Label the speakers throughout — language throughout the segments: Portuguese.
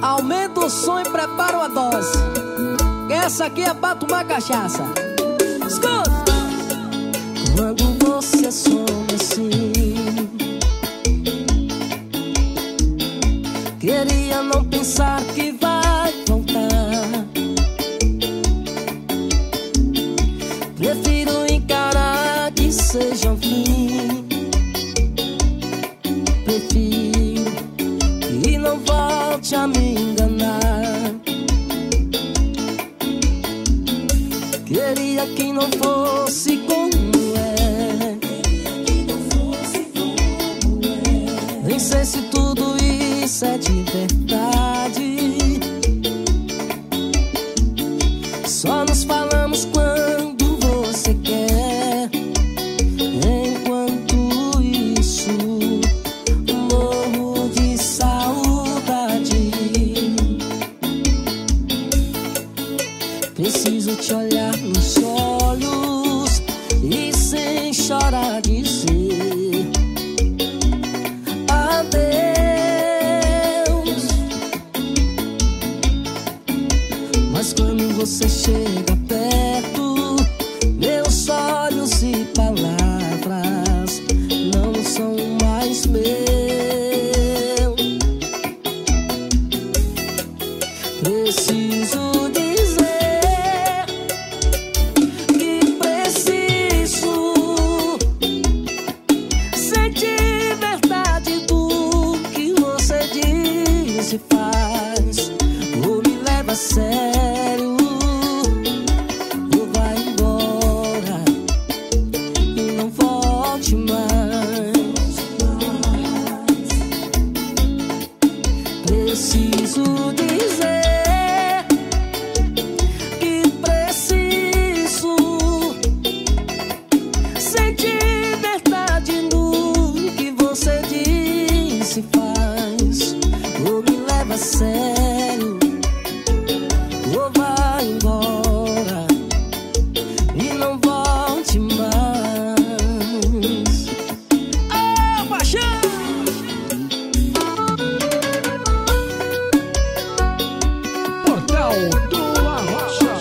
Speaker 1: Aumenta o som e prepara uma dose, que essa aqui é pra tomar cachaça. Escuta! Quando você some assim, queria não pensar que vai voltar. Prefiro encarar que seja um fim. Prefiro que não volte a me enganar. Queria que não fosse como é. Nem sei se tudo isso é de verdade. Só nos falamos quando você quer. Enquanto isso, morro de saudade. Preciso te olhar nos olhos e sem chorar dizer adeus. Mas quando você chega perto, meus olhos e palavras não são mais meus. Preciso dizer que preciso sentir verdade do que você diz e faz. Ou me leva a sério, ou vai embora e não volte mais. Preciso dizer que preciso sentir verdade no que você diz e faz. Ou me leva a sério, ou vai embora e não volte mais. Ah, paixão!
Speaker 2: Portal do Arrocha.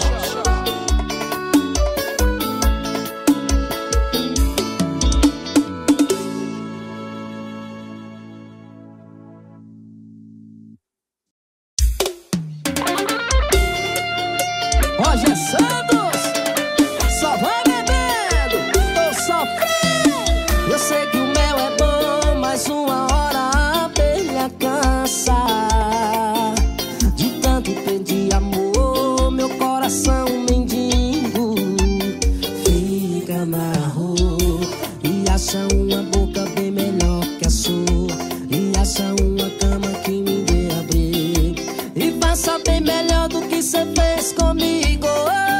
Speaker 1: Roger Santos, só vai bebendo, tô sofrendo. Eu sei que o mel é bom, mas uma hora a abelha cansa. De tanto pedir amor, meu coração mendigo fica na rua e acha uma boca bem melhor que a sua, e acha uma cama que me dê abrigo e faça bem melhor do que cê fez comigo.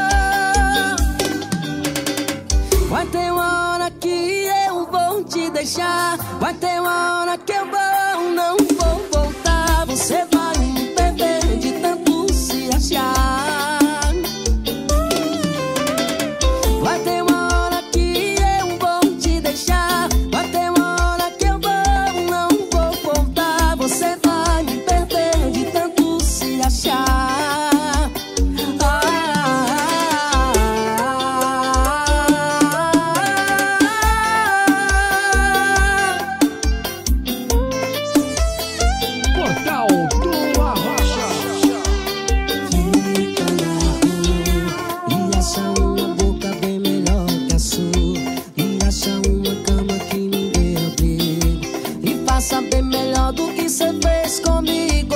Speaker 1: Vai ter uma hora que eu vou te deixar, vai ter uma hora que eu vou, não vou voltar. Você vai me perder de tanto se achar. Vai ter uma hora que eu vou te deixar, vai ter uma hora que eu vou, não vou voltar. Você vai me perder de tanto se achar.
Speaker 2: Portal do Arrocha.
Speaker 1: Fica na rua e acha uma boca bem melhor que a sua, e acha uma cama que me dê abrigo e faça bem melhor do que cê fez comigo.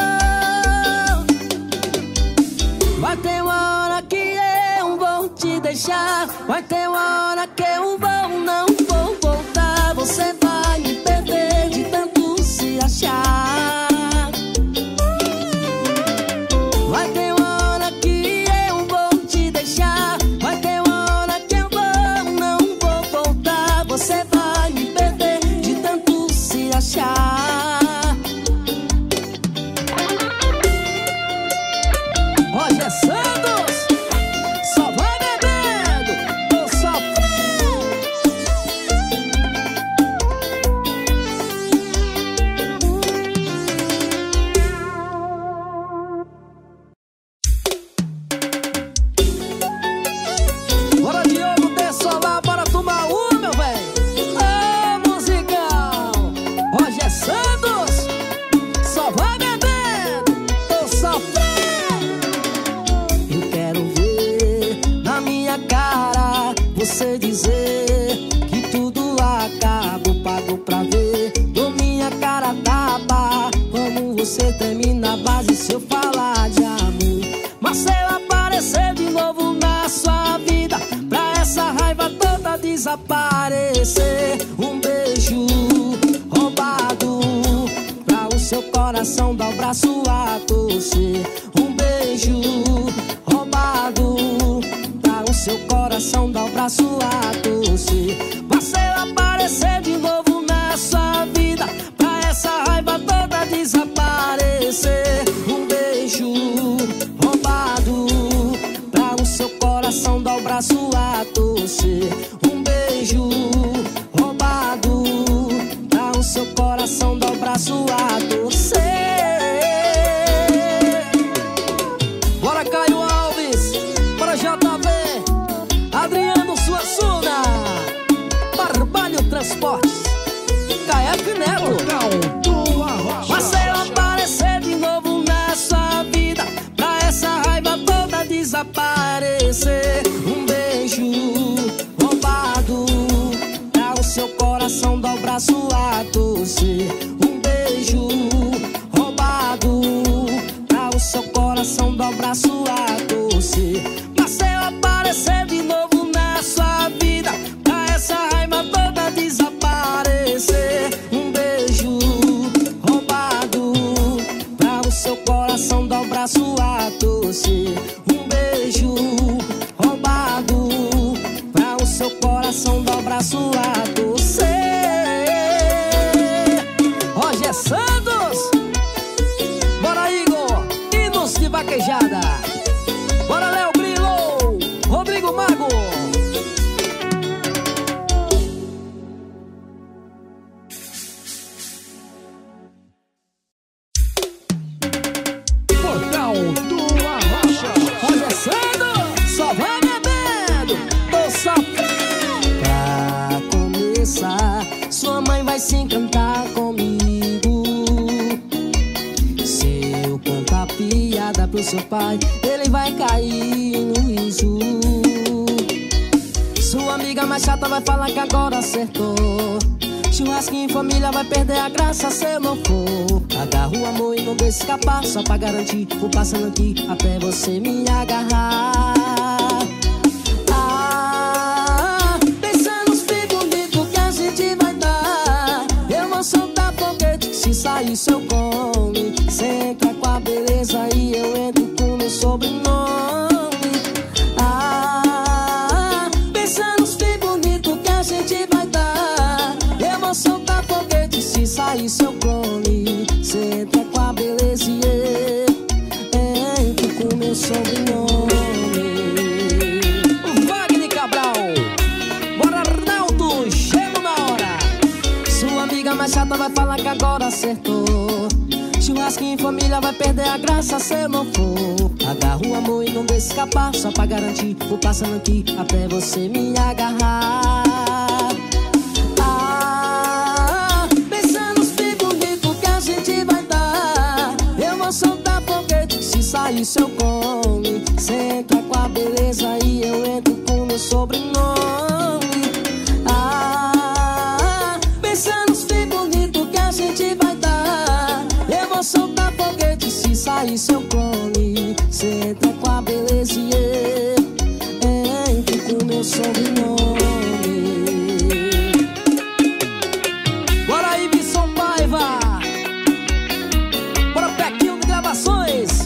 Speaker 1: Vai ter uma hora que eu vou te deixar, vai ter uma hora que eu vou, não vou voltar. Você vai me perder de tanto se achar. Vai ter uma hora que eu vou te deixar, vai ter uma hora que eu vou, não vou voltar. Você vai me perder de tanto se achar. Roger Santos, só vai bebendo, tô sofrendo. você termina a base se eu falar de amor. Mas se eu aparecer de novo na sua vida, pra essa raiva toda desaparecer, um beijo roubado pra o seu coração dar o braço a torcer. Um beijo roubado pra o seu coração dar o braço a torcer. Mas se eu aparecer de novo na sua vida, pra essa raiva toda desaparecer, um beijo roubado pra o seu coração dar o braço a torcer. Um beijo roubado pra o seu coração dar o braço a torcer. Bora Caio Alves, bora JV, Adriano Suassuna, Barbalho Transportes, KF Neto. Mas se eu aparecer de novo na sua vida, pra essa raiva toda desaparecer, um beijo roubado pra o seu coração dar o braço a torcer. Um beijo roubado pra o seu coração dar o braço a torcer. Mas se eu aparecer de novo na sua vida, pra essa raiva toda desaparecer, um beijo roubado pra o seu coração dar o braço a torcer. Um beijo roubado pra o seu coração dar o braço a torcer. Roger Santos, bora Igor, hinos de vaquejada. Bora Léo Grilo, Rodrigo Mago.
Speaker 2: Portal do Arrocha.
Speaker 1: Roger Santos, só vai bebendo, tô sofrendo. Pra começar, sua mãe vai se encantar comigo. Se eu contar piada pro seu pai, ele vai cair no riso. Sua amiga mais chata vai falar que agora acertou. Churrasquinho em família vai perder a graça se eu não for. Agarra o amor e não deixa escapar, só pra garantir. Vou passando aqui até você me agarrar. Pensa nos filhos bonitos que a gente vai dar. Eu vou soltar foguete, se sair seu come. Cê entra com a beleza e eu entro com meu sobrenome. Pensa nos filhos bonitos que a gente vai dar. Eu vou soltar foguete, se sair seu clone. Cê entra com a beleza e eu entro com meu sobrenome. Wagner Cabral, bora Arnaldo, gelo na hora. Sua amiga mais chata vai falar que agora acertou. Churrasquinho em família vai perder a graça se eu não for. Agarra o amor e não deixa escapar, só pra garantir. Vou passando aqui até você me agarrar. Pensa nos filhos bonitos que a gente vai dar. Eu vou soltar foguete, se sair seu come. Cê entra com a beleza e eu entro com meu sobrenome. Pensa nos filhos bonitos que a gente vai dar. Eu vou soltar foguete, se sair seu clone. Cê entra com a beleza e eu entro com meu sobrenome. Bora aí, Visson Paiva, bora Pequinho de Gravações.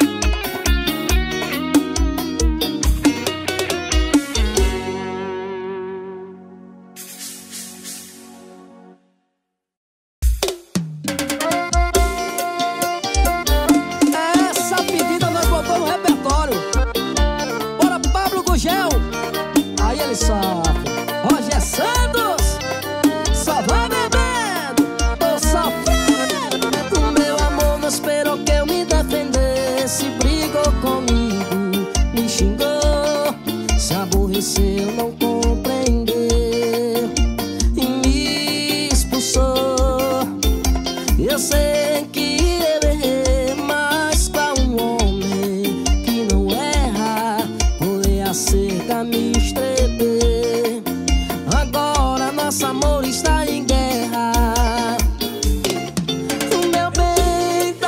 Speaker 1: Essa pedida nós botamos no repertório. Bora Pablo Gugel, aí ele sofre. Roger Santos, só vai bebendo, tô sofrendo. O meu amor não esperou que eu me defendesse. Brigou comigo, me xingou, se aborreceu, não compreendeu e me expulsou. Eu sei que eu errei, mas pra um homem que não erra, pulei a cerca, me estreper. Agora nosso amor está em guerra. O meu bem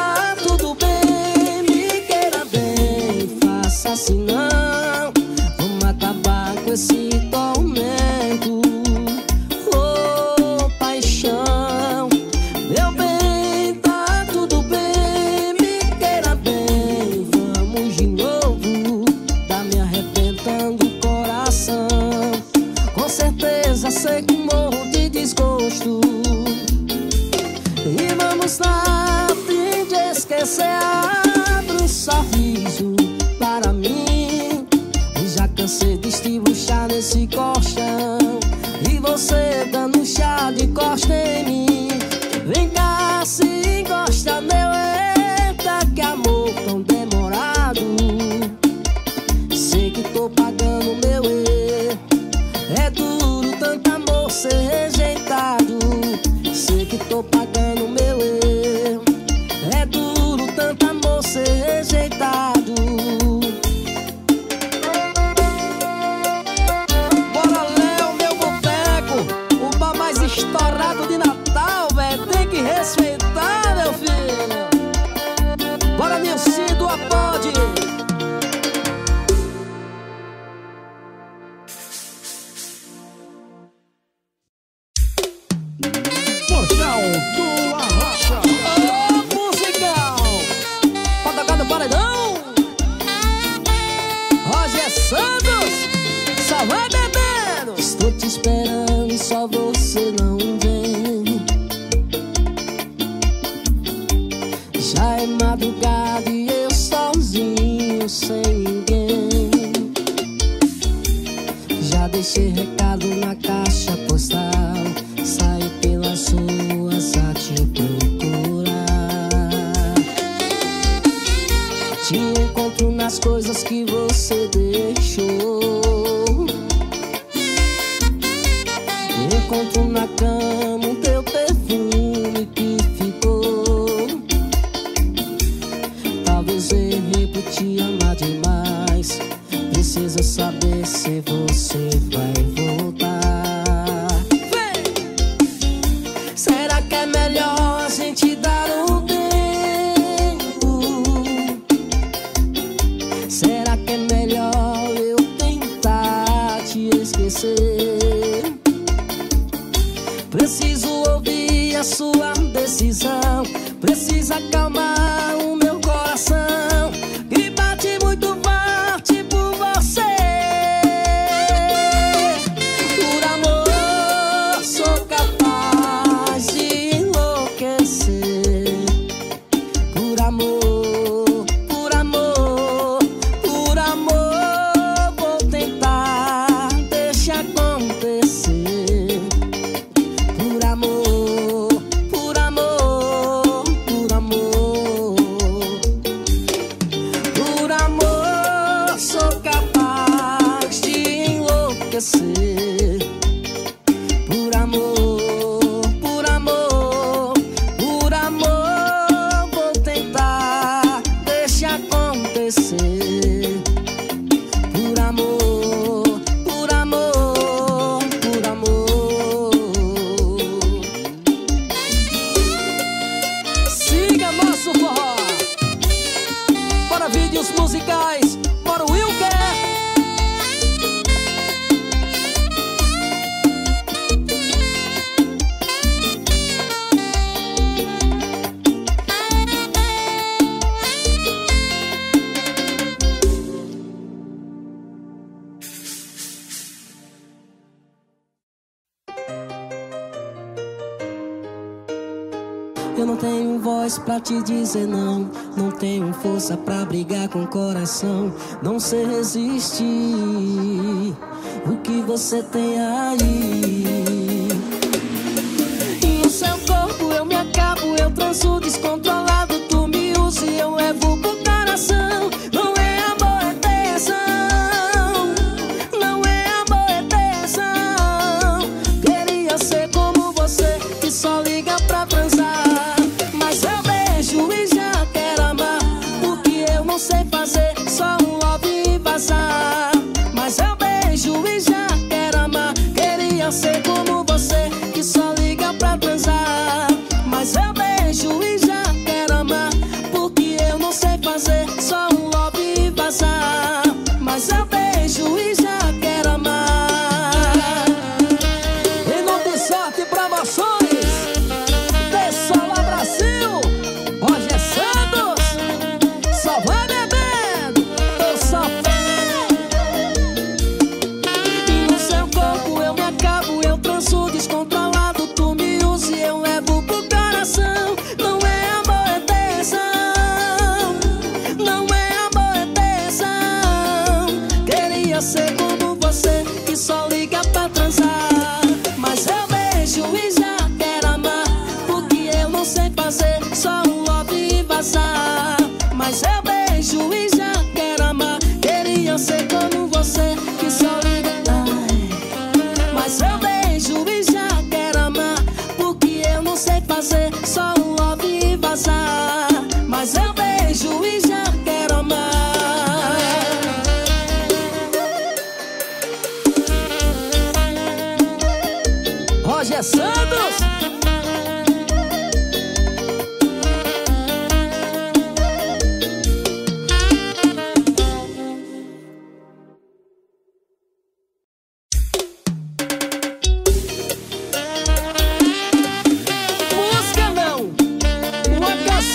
Speaker 1: você abre um sorriso para mim. E já cansei de estribuchar nesse colchão e você dando chá de costa em mim. Vem cá, se encosta, meu, eita, que amor tão demorado. Sei que tô pagando meu erro, é duro tanto amor ser rejeitado. Sei que tô pagando meu erro, é duro tanto amor ser rejeitado. Bora, Léo, meu boteco, o bar mais estourado de Natal, velho. Tem que respeitar, meu filho. Bora, Nilcinho do Apode.
Speaker 2: Portal do Arrocha.
Speaker 1: Ô, musicão, pra tocar no paredão, Roger Santos, só vai bebendo. Estou te esperando e só você não vem. Já é madrugada e eu sozinho, sem ninguém. Já deixei recado na caixa postal, saí pelas ruas a te procurar. Te encontro nas coisas que você deixou. Encontro na cama o teu perfume que ficou. Talvez errei por te amar demais. Preciso saber se você vai voltar. Será que é melhor a gente dar um tempo? Será que é melhor eu tentar te esquecer? Preciso ouvir a sua decisão. Preciso acalmar o meu coração que bate muito forte por você. Por amor sou capaz de enlouquecer. Por amor, por amor, por amor vou tentar, deixa acontecer. Por amor, por amor, por amor. Por amor sou capaz de enlouquecer. Por amor, por amor, por amor vou tentar, deixa acontecer. Por amor, por amor, por amor. Siga nosso forró. Bora, vídeos musicais, bora, Wilker. Eu não tenho voz pra te dizer não, não tenho força pra brigar com o coração. Não sei resistir o que você tem aí. E o seu corpo eu me acabo, eu transo descontrolado. Tu me usa e eu levo pro coração. Não é amor, é tesão. Não é amor, é tesão. Queria ser como você, que só liga pra transar. Mas eu beijo e já quero amar, porque eu não sei fazer só um love e vazar. Mas eu beijo e já quero amar. Queria ser como você, que só liga pra transar. Mas eu beijo e já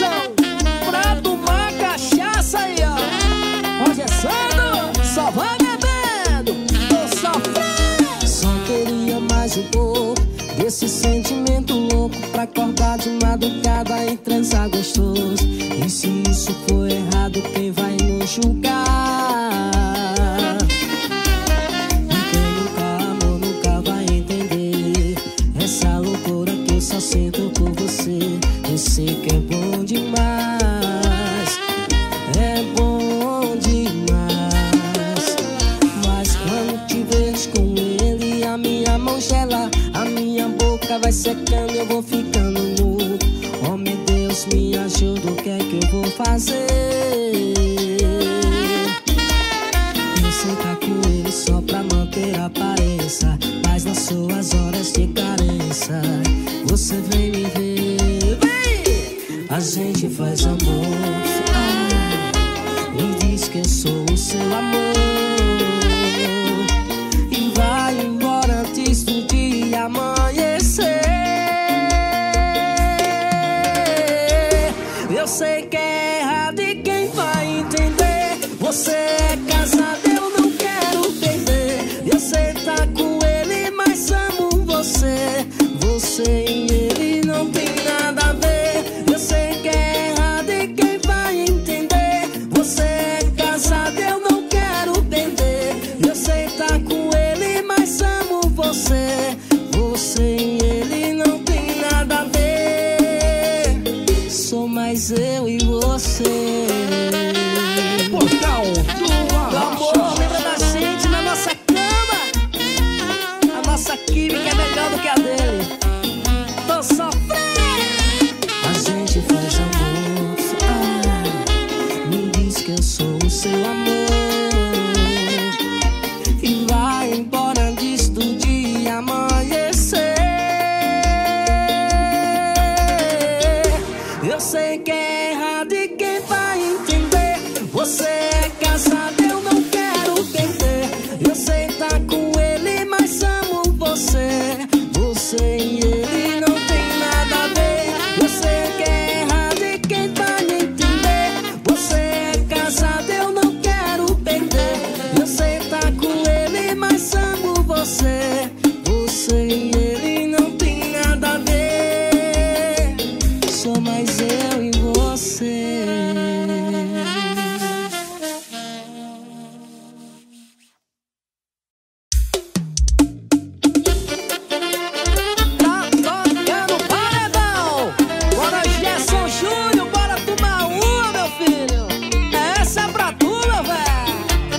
Speaker 1: Anderson, pra tomar cachaça aí, ó. Roger Santos, só vai bebendo, tô sofrendo. Só queria mais um pouco desse sentimento louco, pra acordar de madrugada e transar gostoso. E se isso for errado, quem vai nos julgar? E quem nunca amou nunca vai entender essa loucura que eu só sinto por você. Eu sei que é bom demais, é bom demais. Mas quando te vejo com ele, a minha mão gela, a minha boca vai secando e eu vou ficando nu. Oh meu Deus, me ajuda, o que é que eu vou fazer? Eu sei tá com ele só pra manter a aparência, mas nas suas horas de carência você vem me ver, vem! A gente faz amor, me diz que eu sou o seu amor, e vai embora antes do dia amanhecer. Eu sei que é errado e quem vai entender? Você é casado, eu não quero perder. Eu sei tá com ele, mas amo você. Você e ele não tem nada a ver. Eu sei que é errado e quem vai entender? Você é casado, eu não quero perder. Eu sei tá com ele, mas amo você. Você e ele não tem nada a ver. Sou mais eu e você.
Speaker 2: Portal do
Speaker 1: O amor lembra da gente na nossa cama. A nossa química é melhor do que a dele. Tô sofrendo. A gente faz amor, me diz que eu sou o seu amor, e vai embora antes do dia amanhecer. Eu sei que é errado e quem vai entender? Você é casado, eu não quero perder. Eu sei tá com ele, mas amo você. Você e ele não tem nada a ver. Eu sei que é errado e quem vai entender? Você é casado, eu não quero perder. Eu sei tá com ele, mas amo você. Você e ele não tem nada a ver. Sou mais eu e você. Tá tocando paredão. Bora Gerson Júnior, bora tomar uma, meu filho. Essa é pra tu, meu velho.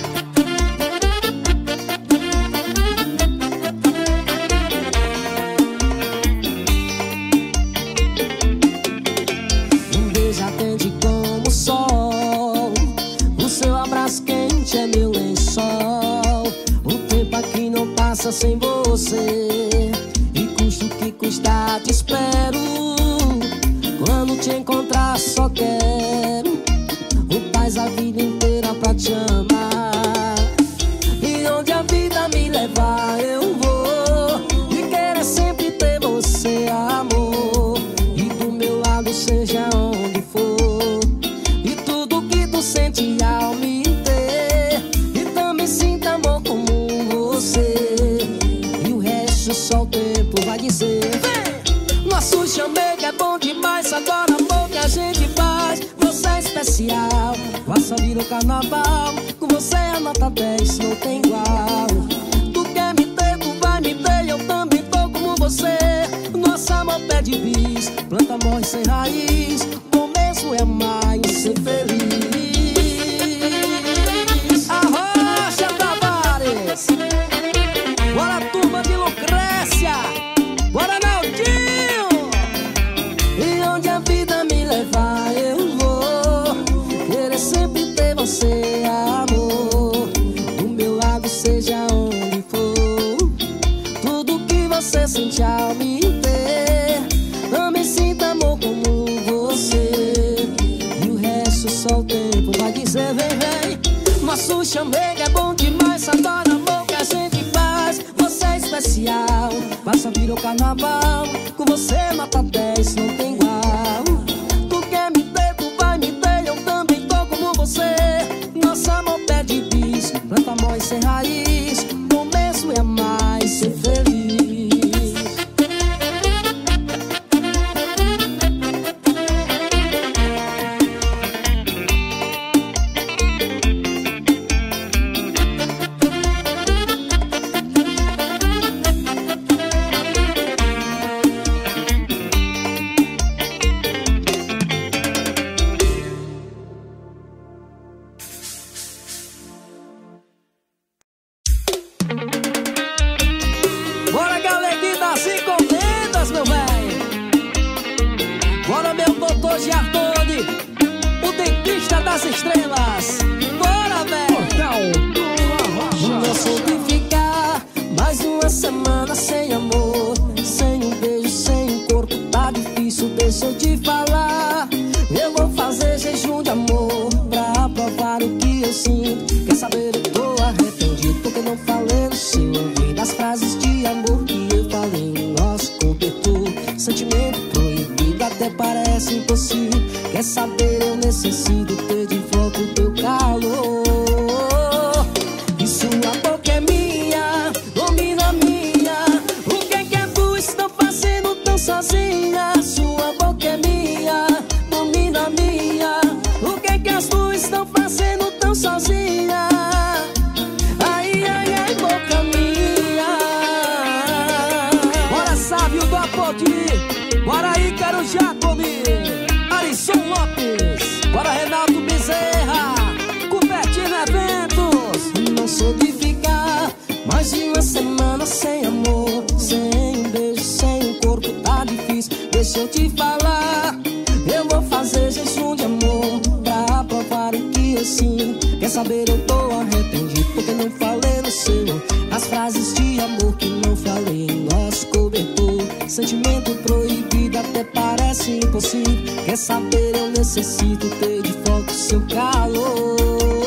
Speaker 1: Um beijo ardente como o sol, o seu abraço quente é meu lençol. O tempo aqui não passa sem você, e custa o que custar te espero. Quando te encontrar só quero o paz a vida inteira pra te amar. E onde a vida me levar eu vou, e querer sempre ter você, amor. E do meu lado seja onde for, e tudo que tu sente ao me ter, e também sinta amor como você. E o resto só o tempo vai dizer. Vem! Nosso chamego é bom demais, agora amor que a gente faz. Você é especial, faça vir o carnaval. Com você a nota 10 não tem igual. Tu quer me ter, tu vai me ter, eu também tô como você. Nosso amor pede bis, planta morre sem raiz. Bom mesmo é amar e ser feliz. Arrocha Tavares, bora turma de Lucrécia, bora Naldinho. E onde a vida me levar eu vou, querer sempre ter você, amor. Do meu lado seja onde for, tudo que você sente ao me ter, também sinta amor como você. E o resto só o tempo vai dizer. Vem, vem! Nosso chamego é bom demais, adora amor que a gente faz. Você é especial, passa vir o carnaval. Com você nota 10 não tem igual. Tu quer me ter, das estrelas. Bora, velho.
Speaker 2: Portal do Arrocha.
Speaker 1: Não sou de ficar mais uma semana sem amor, sem um beijo, sem um corpo, tá difícil, deixa eu te falar. Eu vou fazer jejum de amor pra provar o que eu sinto. Quer saber, eu tô arrependido porque não falei no seu ouvido as frases de amor que eu falei no nosso cobertor. Sentimento proibido até parece impossível. Quer saber, eu necessito ter de volta o teu calor. E sua boca é minha, domina a minha. O que é que as duas estão fazendo tão sozinha? Sua boca é minha, domina a minha. O que é que as duas estão fazendo tão sozinha? Ai, ai, ai, boca minha. Bora, Sávio do Apodi. Bora aí, quero já comer. Alisson Lopes. Bora, Renato Bezerra. Cupertino Eventos. Não sou de ficar mais de uma semana sem amor, sem um beijo, sem um corpo, tá difícil, deixa eu te falar. Eu vou fazer jejum de amor pra provar o que eu sinto. Quer saber, eu tô arrependido porque não falei no seu as frases de amor que não falei em nosso cobertor. Sentimento proibido até parece impossível. Quer saber, eu necessito ter de volta o seu calor.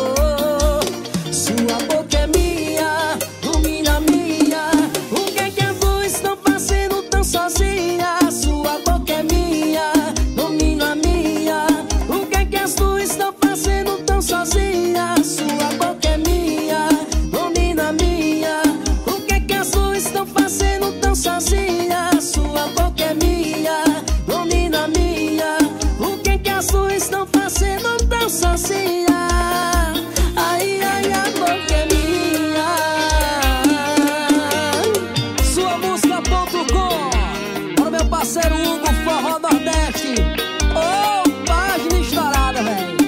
Speaker 1: Sua boca é minha, domina a minha. O que é que as duas estão fazendo tão sozinha? Sua boca é minha, domina a minha. O que é que as duas estão fazendo tão sozinha? Sua boca é minha, domina a minha. O que é que as duas estão fazendo tão sozinha? Sua boca é minha, domina a minha. O que é que as duas estão fazendo tão sozinha? Ai, ai, a boca é minha. Sua música.com. Para o meu parceiro Hugo, Forró Nordeste. Ô, página estourada, velho.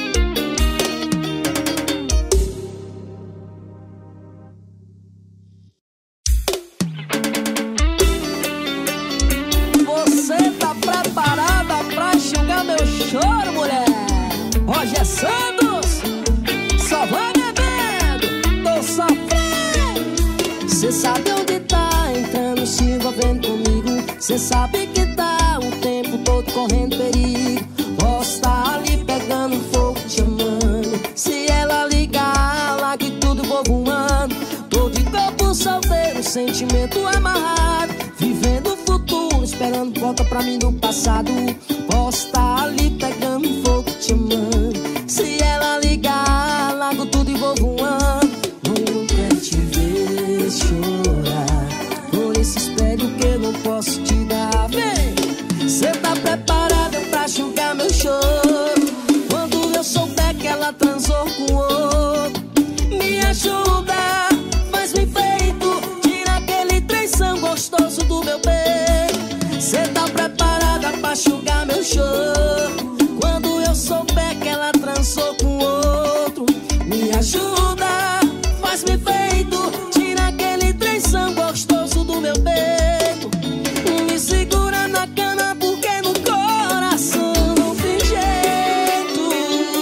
Speaker 1: Você tá preparada pra enxugar meu choro, mulher? Roger Santos. Só vai bebendo, tô sofrendo. Cê sabe onde tá entrando, se envolvendo comigo. Cê sabe que tá o tempo todo correndo perigo. Posso tá ali pegando fogo, te amando. Se ela ligar, larga e tudo vou voando. Tô de corpo solteiro, sentimento amarrado, vivendo o futuro, esperando volta pra mim do passado. Posso tá ali pegando fogo, te amando. Se ela ligar, largo tudo e vou voando. Não quero te ver chorar, por esse espelho que eu não posso te dar. Vem! Cê tá preparada pra enxugar meu choro quando eu souber que ela transou com outro? Me ajuda, faz-me feito, tira aquele traição gostoso do meu peito. Cê tá preparada pra enxugar meu choro quando eu souber que ela transou com outro? Me ajuda, faz-me feito, tira aquele traição gostoso do meu peito. Me segura na cama porque no coração não tem jeito.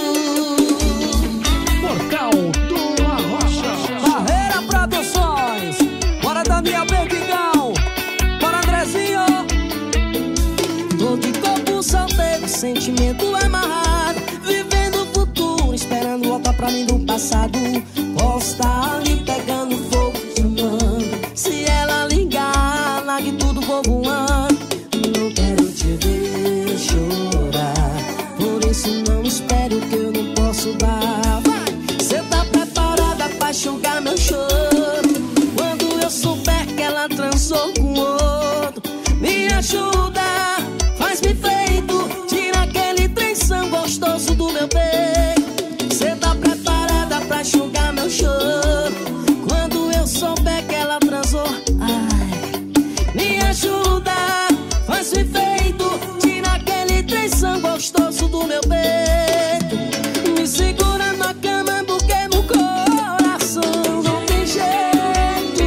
Speaker 2: Portal do Arrocha.
Speaker 1: Barreira Produções. Bora da minha Bertigão. Bora, Andrezinho. Tô de corpo solteiro, sentimento amarrado, vivendo o futuro, esperando voltar pra mim do passado. Posso tá ali pegando fogo, fumando. Se ela ligar, largue tudo, vou voando. Não quero te ver chorar, por isso não espero que eu não posso dar. Vai! Cê tá preparada pra enxugar meu choro quando eu souber que ela transou com outro? Me ajuda, faz-me feito, tira aquele traição gostoso do meu peito. Cê tá preparada pra enxugar meu choro quando eu souber que ela transou? Ai, me ajuda, faz-me feito, tira aquele traição gostoso do meu peito. Me segura na cama porque no coração não tem jeito.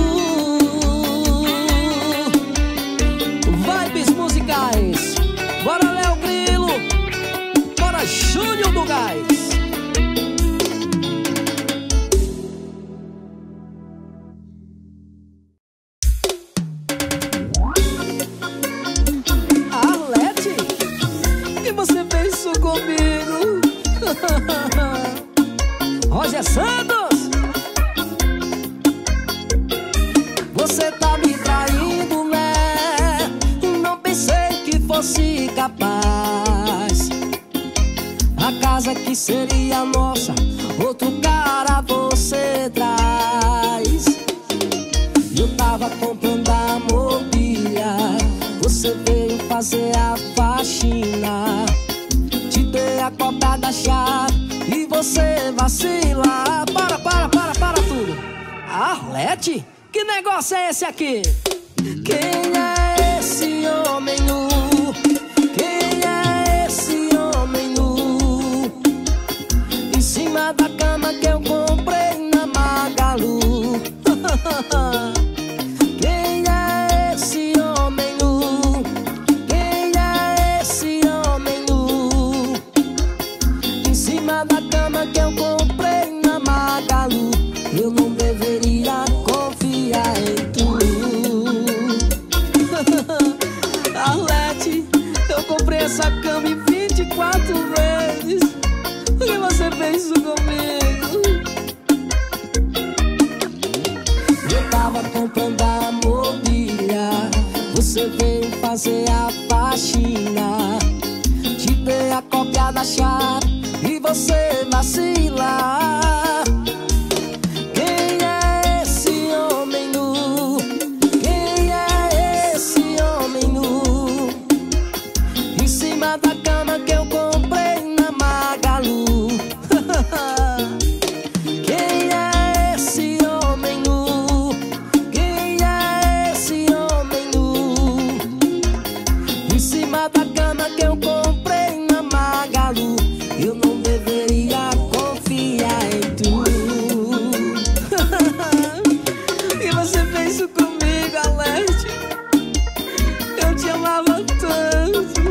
Speaker 1: Vibes musicais. Bora, Léo Grilo. Bora, Júnior do Gás. isso comigo? Roger Santos, você tá me traindo, né? Não pensei que fosse capaz. A casa que seria nossa, outro cara você traz. Eu tava comprando a mobília, você veio fazer a faxina. Te dei a cópia da chave e você vacila. Para tudo. Arlete? Que negócio é esse aqui? Quem é esse homem nu? Quem é esse homem nu? Em cima da cama que eu comprei na Magalu. Quem é esse homem nu? Quem é esse homem nu? Em cima da cama que eu comprei na Magalu. Eu não deveria confiar em tu. Arlete, eu comprei essa cama em 24 vezes. Por que você fez isso comigo? Eu tava comprando a mobília, você veio fazer a faxina. Te dei a cópia da chave e você vacila. Quem é esse homem nu? Quem é esse homem nu? Em cima da cama que eu comprei na Magalu. Quem é esse homem nu? Quem é esse homem nu? Em cima da cama que eu comprei na Magalu. Eu não deveria confiar em tu. E você fez isso comigo, Arlete? Eu te amava tanto.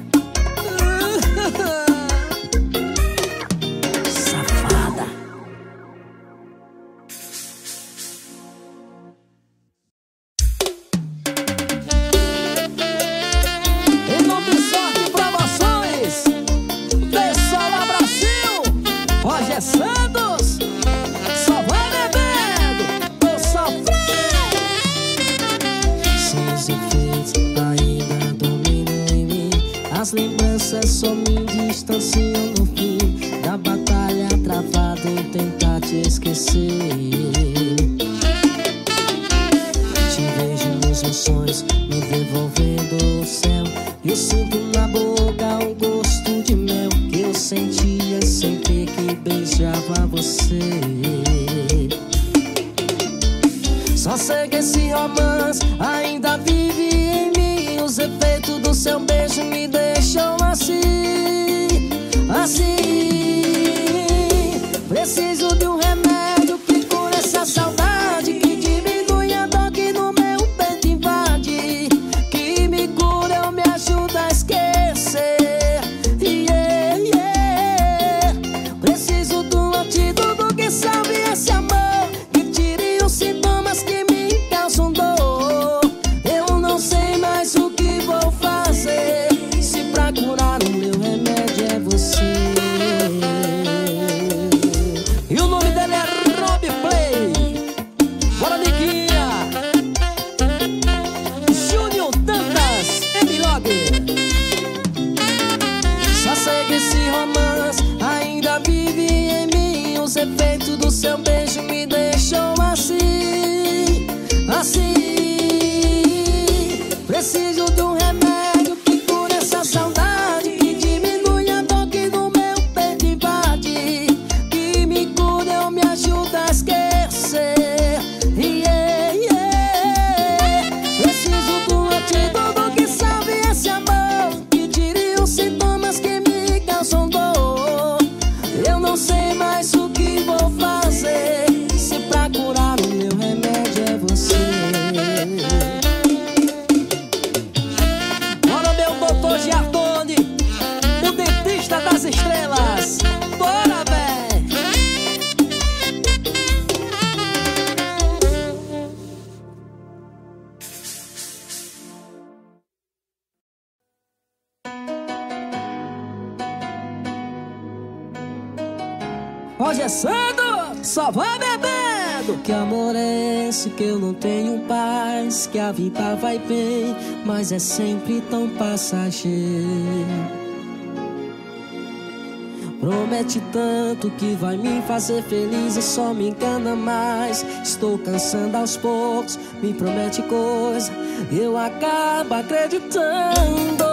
Speaker 1: Safada. Em nome de Sorte Promoções, Pessoal Brasil, Roger Santos, só vai bebendo, tô sofrendo. Seus efeitos ainda dominam em mim. As lembranças só me distanciam no fim da batalha travada em tentar te esquecer. Te vejo nos meus sonhos, me devolvendo o céu. Eu sinto na boca um gosto de mel que eu sentia sempre que beijava você. Só sei que esse romance ainda vive em mim. Os efeitos do seu beijo me deixam assim, assim. Preciso de um remédio que cure essa saudade, que diminui a dor que no meu peito invade, que me cura, eu me ajuda a esquecer. Yeah, yeah. Preciso de um antídoto que salve esse amor, que tire os sintomas que me causam dor. Eu não sei mais o que vou fazer, se pra curar o meu remédio é você. E o nome dele é Rob Play. Bora, Niquinha, Júnior Dantas, M-Log. Só sei que esse romance ainda vive em mim. Os efeitos do seu beijo me deixam assim, assim. Preciso de um remédio que cure essa saudade, que diminui a dor que no meu peito invade, que me cura, eu me ajuda a esquecer. Yeah, yeah. Preciso de um antídoto que salve esse amor, que tire os sintomas que me causam dor. Eu não sei mais o que vou fazer, se pra curar o meu remédio é você. Roger Santos, só vai bebendo. Que amor é esse que eu não tenho paz? Que a vida vai bem, mas é sempre tão passageiro. Promete tanto que vai me fazer feliz e só me engana mais. Estou cansando aos poucos, me promete coisa, eu acabo acreditando.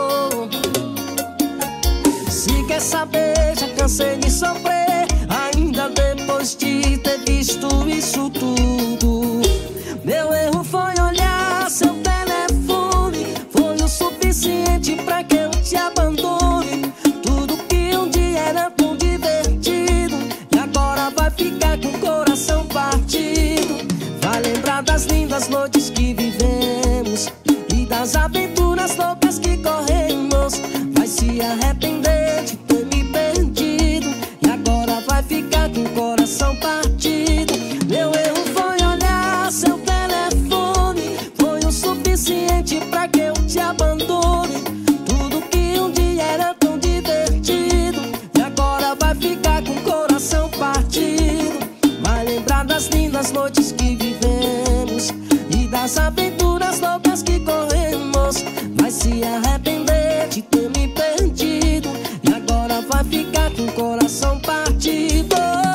Speaker 1: Se quer saber, já cansei de sofrer, ainda depois de ter visto isso tudo. Meu erro foi olhar seu telefone, foi o suficiente pra que eu te abandone. Tudo que um dia era tão divertido e agora vai ficar com o coração partido. Vai lembrar das lindas noites que vivemos e das aventuras loucas que corremos. Vai se arrepender de ter me perdido e agora vai ficar com o coração partido. Meu erro foi olhar seu telefone, foi o suficiente pra que eu te abandone. Tudo que um dia era tão divertido e agora vai ficar com o coração partido. Vai lembrar das lindas noites que vivemos e das aventuras loucas que corremos. Vai se arrepender de ter me perdido e agora vai ficar com o coração partido.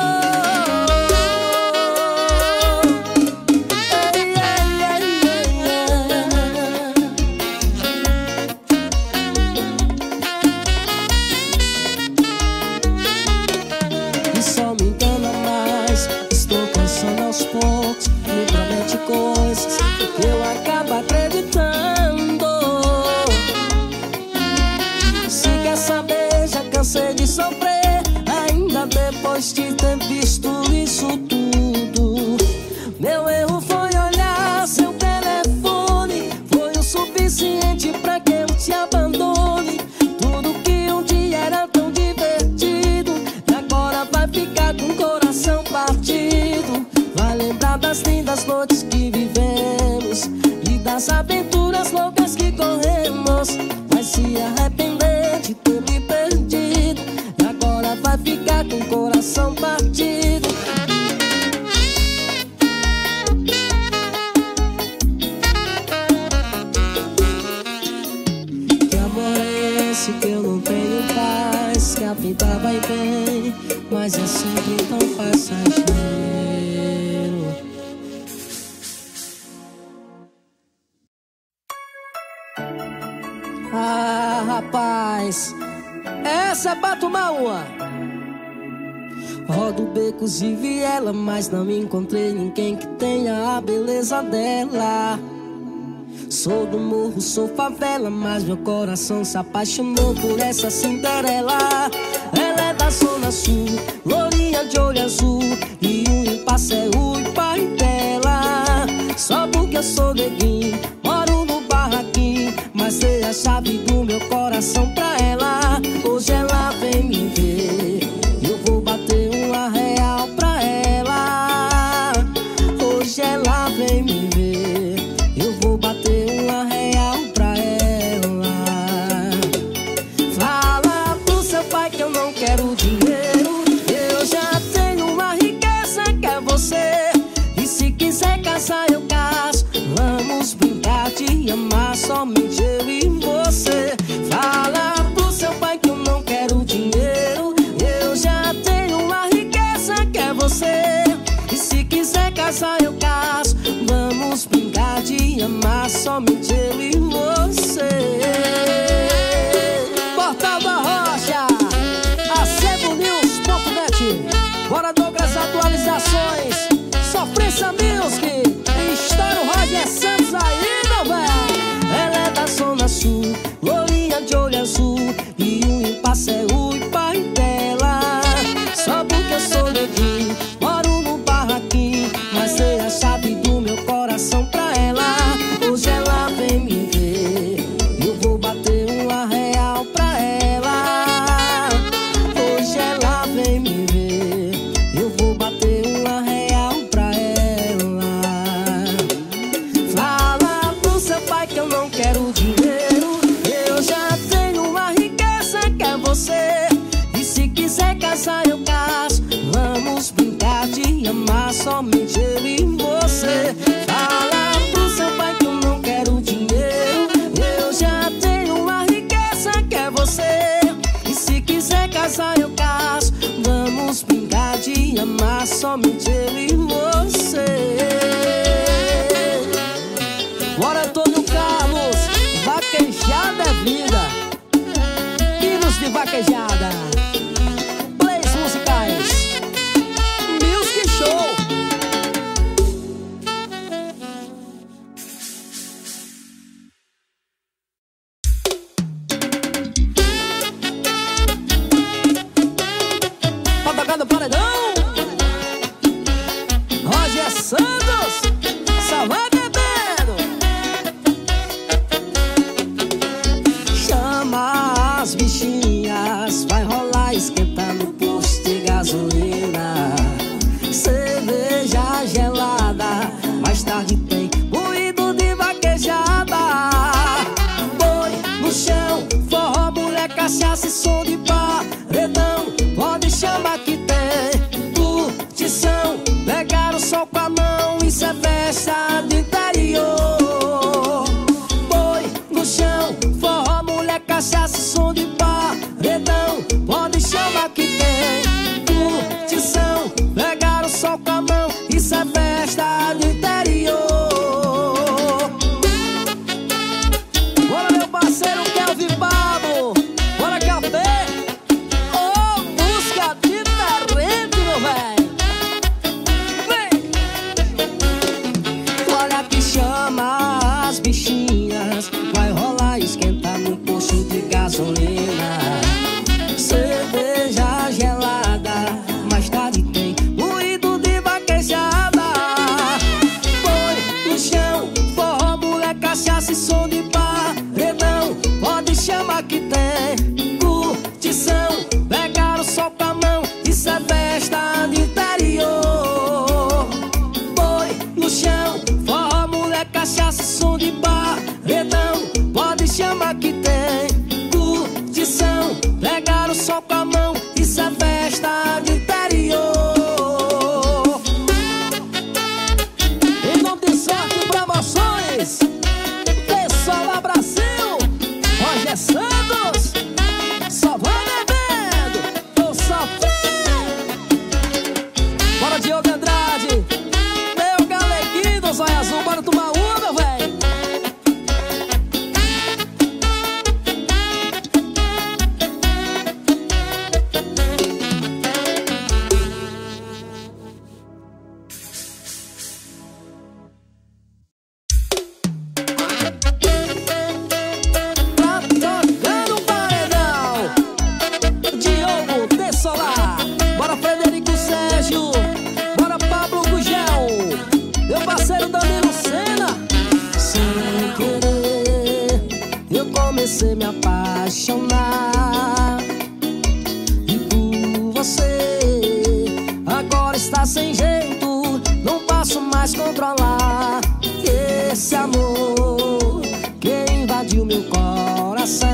Speaker 1: E só me engana mais, estou cansando aos poucos, me promete coisas que eu acabo acreditando. Se quer saber, já cansei de sofrer, ainda depois de ter visto isso tudo. Meu erro foi olhar seu telefone, foi o suficiente pra que eu te abandone. Tudo que um dia era tão divertido e agora vai ficar com o coração partido. Vai lembrar das lindas noites que vivemos e das aventuras loucas que corremos. Vai se arrepender de ter me perdido e agora vai ficar com o coração partido. Que amor é esse que eu não tenho paz? Que a vida vai bem, mas é sempre tão passageiro. Ah, rapaz, essa é pra tomar uma. Rodo becos e viela, mas não encontrei ninguém que tenha a beleza dela. Sou do morro, sou favela, mas meu coração se apaixonou por essa Cinderela. Ela é da zona sul, lourinha de olho azul, e o impasse é o pai dela. Só porque eu sou neguinho, moro no barraquinho, mas dei a chave do meu coração pra ela. Hoje ela vem me ver, eu vou bater R$1 pra ela. Hoje ela vem me ver, eu vou bater R$1 pra ela. Fala pro seu pai que eu não quero dinheiro, eu já tenho uma riqueza que é você. E se quiser casar eu caso, vamos brincar de amar somente eu e você. Fala pro seu pai que eu não quero dinheiro, eu já tenho uma riqueza que é você. E se quiser casar eu caso, vamos brincar de amar somente eu e você. Portal da Rocha, acevonews.net. Bora Douglas atualizações, Sofrência Music, estoura o Roger Santos aí, meu velho. Ela é somente eu e você. Fala pro seu pai que eu não quero dinheiro, eu já tenho uma riqueza que é você. E se quiser casar eu caso, vamos brincar de amar somente eu e você. Bora Antônio Carlos, vaquejada é vida. Hinos de vaquejada, plays musicais, Music Show. Tá tocando paredão, Roger Santos, só vai bebendo. Chama as bichinhas, vai rolar esquentar no posto de gasolina. Cerveja gelada, mais tarde tem moído de vaquejada. Boi no chão, forró, mulher, cachaça e som de paredão. Pode chamar que tem curtição, pegar o sol com a mão, isso é festa de interior. Boi no chão, forró, mulher, cachaça e som de paredão. Pode chamar que tem curtição, pegar o sol com a mão, isso é festa do interior. Bora meu parceiro Kelvin Pablo, bora café, oh, música diferente meu velho. Vem! Olha que chama as bichinhas, vai rolar esquentar no posto de gasolina. Cerveja gelada, mais tarde tem moído de vaquejada. Boi no chão, forró, mulher, cachaça e som de paredão. Pode chamar que tem curtição, pegar o sol com a mão, isso é festa de interior. Boi no chão, forró, mulher, cachaça e som de paredão. Pode chamar que tem curtição, pegar o sol com a mão, isso é festa de interior. Em nome de Sorte Promoções, Pessoal Brasil, Roger Santos, só vai bebendo, tô sofrendo. Bora Diogo Andrade, meu galeguinho do Zóio Azul, bora tomar uma, meu velho. Tá tocando paredão, Diogo Dessolar, bora Frederico Sérgio, bora Pablo Gugel, meu parceiro Danilo Sena. Sem querer eu comecei a me apaixonar, e por você agora está sem jeito, não posso mais controlar esse amor que invadiu meu coração.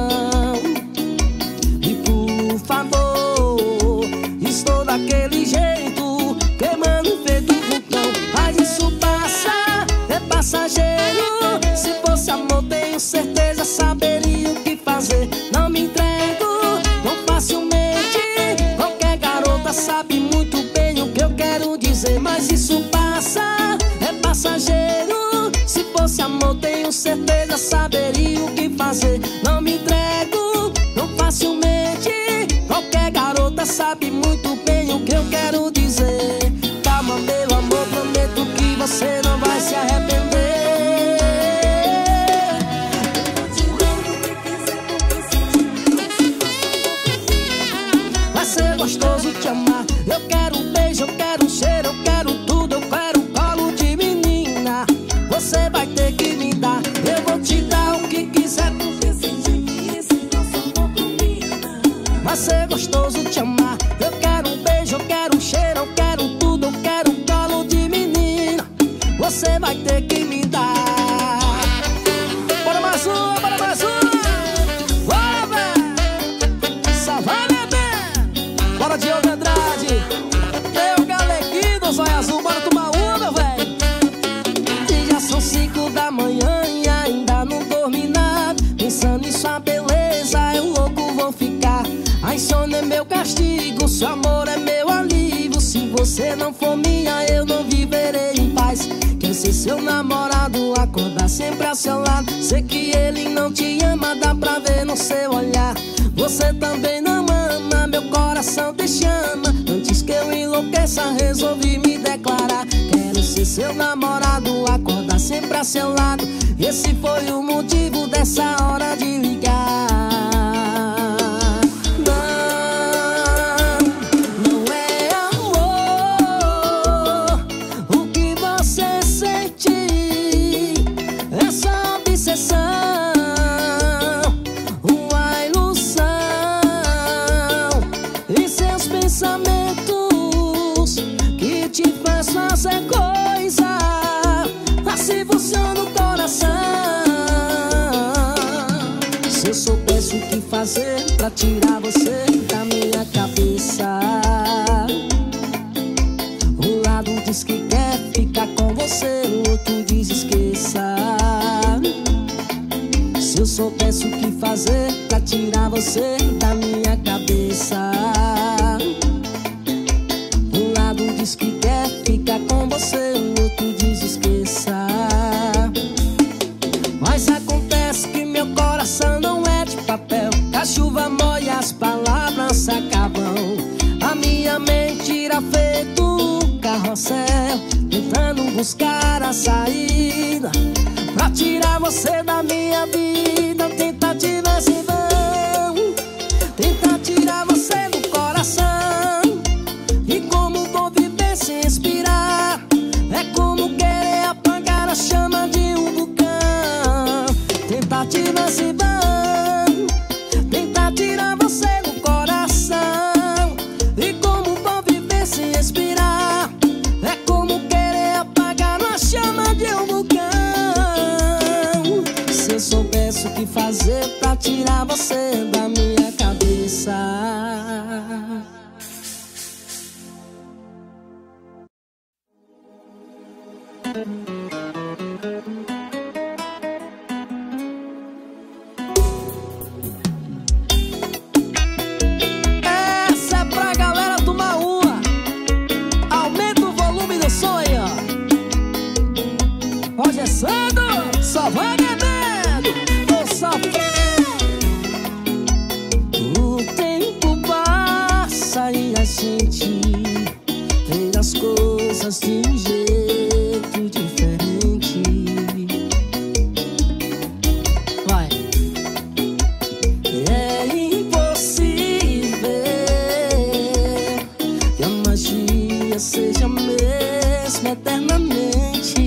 Speaker 1: E por favor, estou daquele jeito, queimando feito vulcão. Mas isso passa, é passageiro. Se fosse amor, tenho certeza, saberia o que fazer. Não me entrego tão facilmente, qualquer garota sabe muito bem o que eu quero dizer. Mas isso passa, é passageiro. Se fosse amor, tenho certeza, saberia o que fazer. Não me entrego tão facilmente, qualquer garota sabe muito bem o que eu quero dizer. Calma, meu amor, prometo que você não vai se arrepender. Vai ser gostoso te amar. Eu quero um beijo, eu quero um cheiro, eu quero tudo, eu quero um colo de menina. Você vai ter que me dar, eu vou te dar o que quiser, porque senti que esse nosso amor combina. Vai ser gostoso te amar. Eu quero um beijo, eu quero um cheiro, eu quero tudo, eu quero um colo de menina. Você vai ter que me dar. Bora mais uma, bora mais uma. Bora, velho. Só vai beber. Bora Diogo Andrade, meu galeguinho do Zóio Azul, bora ficar. A insônia é meu castigo, seu amor é meu alívio. Se você não for minha, eu não viverei em paz. Quero ser seu namorado, acordar sempre ao seu lado. Sei que ele não te ama, dá pra ver no seu olhar. Você também não ama, meu coração te chama. Antes que eu enlouqueça, resolvi me declarar. Quero ser seu namorado, acordar sempre ao seu lado. Esse foi o motivo dessa hora de ligar. Não é amor o que você sente, essa obsessão, uma ilusão e seus pensamentos que te faz fazer coisa assim funciona o coração. Se eu soubesse o que fazer pra tirar você da minha cabeça. Um lado diz que quer ficar com você, o outro diz esqueça. Se eu soubesse o que fazer pra tirar você da minha cabeça. Um lado diz que quer ficar com você, o outro diz esqueça. Mas acontece que meu coração não é de papel. A chuva molha, as palavras acabam. A minha mente irá feito um carrossel, tentando buscar a saída pra tirar você da minha vida. Tentativas em vão, tentar tirar você do coração. E como vou viver sem respirar? É como querer apagar a chama de um vulcão. Tentativas em vão, tentar tirar você do coração. E como vou viver sem respirar? É como querer apagar a chama de um vulcão. Se eu soubesse o que fazer pra tirar você da minha cabeça. Essa é pra galera tomar uma. Aumenta o volume do som aí, ó. Roger Santos, só vai bebendo, tô sofrendo. O tempo passa e a gente vê as coisas de um jeito diferente. Vai. É impossível que a magia seja a mesma eternamente.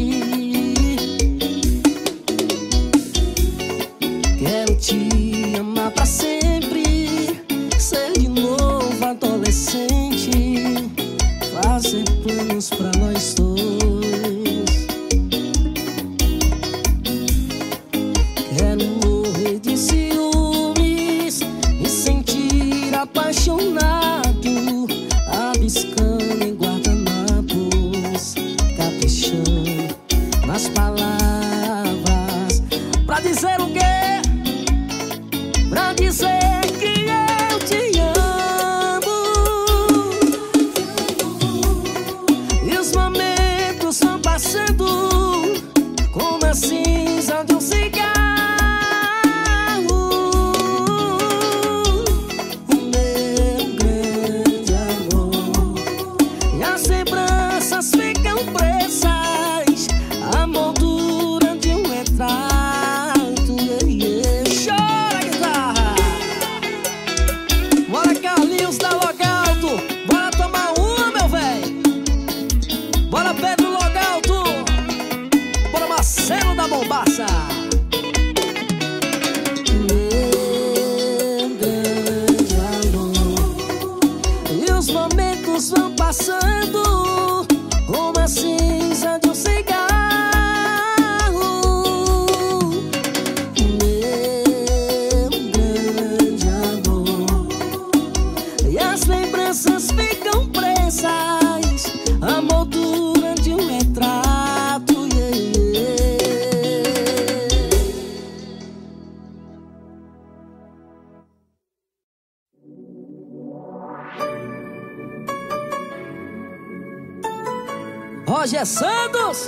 Speaker 1: Quero te amar pra sempre, ser de novo adolescente, fazer planos pra nós dois. Quero morrer de ciúmes, me sentir apaixonado, abiscando em guardanapos, caprichando nas palavras. Pra dizer o quê? Pra dizer que eu te amo. E os momentos vão passando como a cinza de um cigarro. O meu grande amor, e as lembranças ficam presas à moldura de um retrato. Chora, guitarra! Bora, Carlinhos da Logalto, bora tomar uma, meu véi. Bora, Pedro Logalto, bora, Marcelo da Bombaça. Meu grande amor, e os momentos vão passando como a cinza de um cigarro. Meu grande amor, e as lembranças ficam presas à moldura de um retrato. Roger Santos.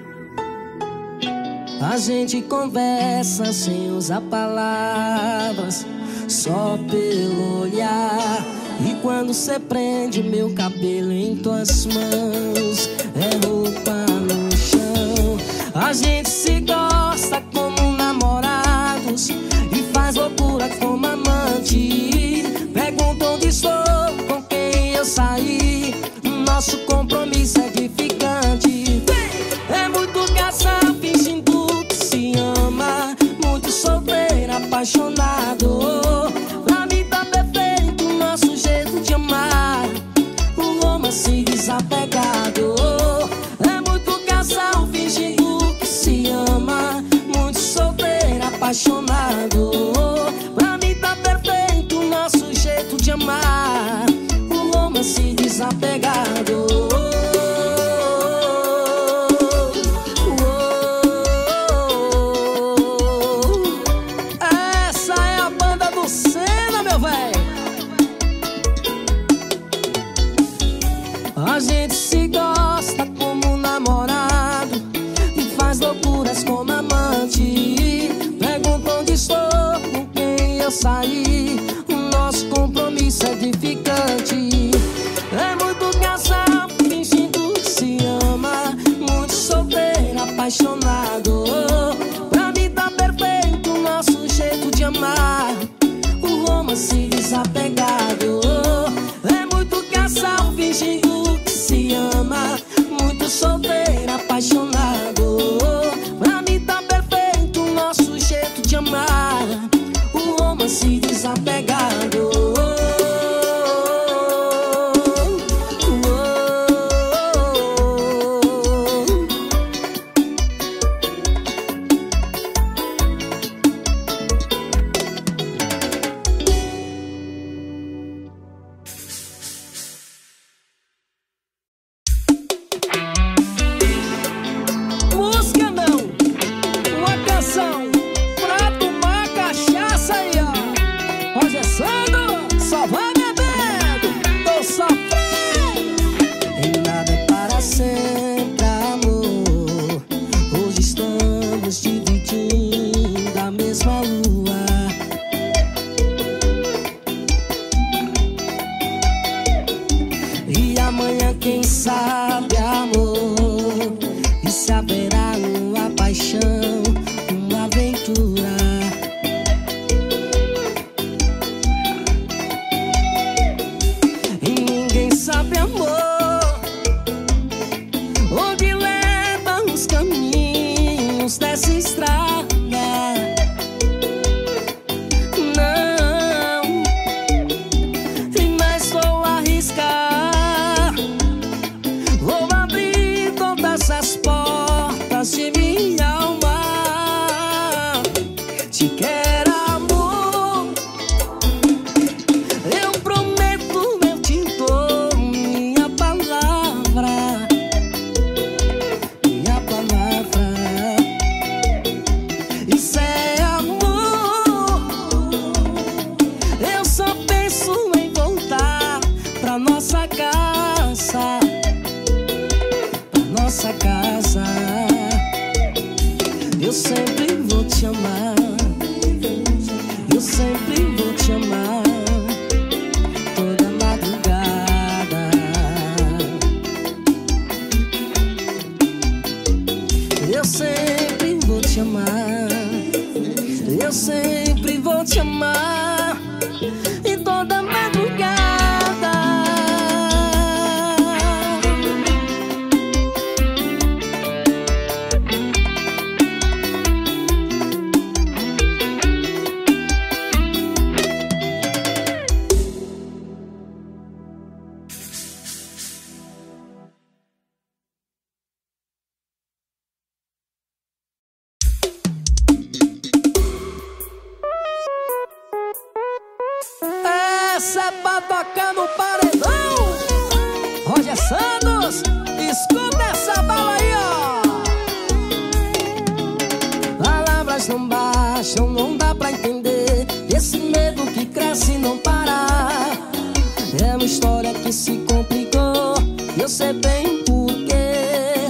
Speaker 1: A gente conversa sem usar palavras, só pelo olhar. E quando cê prende meu cabelo em tuas mãos, é roupa no chão. A gente se gosta como namorados e faz loucura como amante. Perguntam onde estou, com quem eu saí. Nosso compromisso é edificante. É muito casal fingindo que se ama, muito solteiro, apaixonado. Pra mim tá perfeito o nosso jeito de amar, o romance desapegado. É muito casal fingindo que se ama, muito solteiro, apaixonado. Pra mim tá perfeito o nosso jeito de amar, o romance desapegado. A gente se gosta como namorado e faz loucuras como amante. Perguntam onde estou, com quem eu saí. O nosso compromisso é edificante. É muito casal fingindo que se ama, muito solteiro, apaixonado. Pra mim tá perfeito o nosso jeito de amar, o romance desapegado. É muito casal fingindo que se ama, muito solteiro, apaixonado. Pra mim tá perfeito o nosso jeito de amar, o romance desapegado. Quem sabe, amor, e se haverá uma paixão, uma aventura. E ninguém sabe, amor, onde levam os caminhos dessa estrada. Essas portas de minha alma, te quero, amor. Eu prometo, eu te dou minha palavra, minha palavra. Isso é amor. Eu só penso em voltar pra nossa casa, nossa casa. Eu sempre vou te amar, eu sempre vou te amar, toda madrugada. Eu sempre vou te amar, eu sempre vou te amar, e toda madrugada. Essa é pra tocar no paredão. Roger Santos, escuta essa bala aí, ó. Palavras não baixam, não dá pra entender esse medo que cresce e não para. É uma história que se complicou, eu sei bem porquê.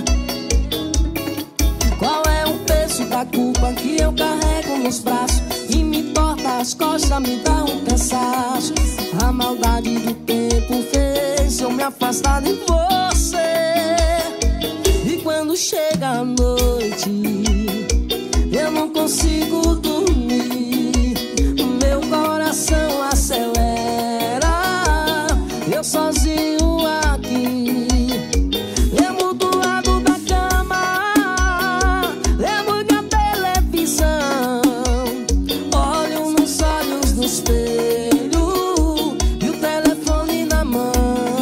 Speaker 1: maldade do tempo fez eu me afastar de você. E quando chega a noite eu não consigo dormir, meu coração acelera, eu sozinho aqui. Lembro do lado da cama, lembro da televisão, olho nos olhos do espelho e o telefone na mão.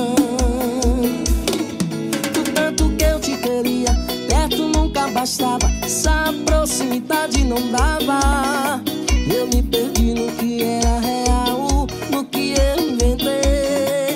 Speaker 1: Do tanto que eu te queria, perto nunca bastava, essa proximidade não dava. Eu me perdi no que era real, no que eu inventei.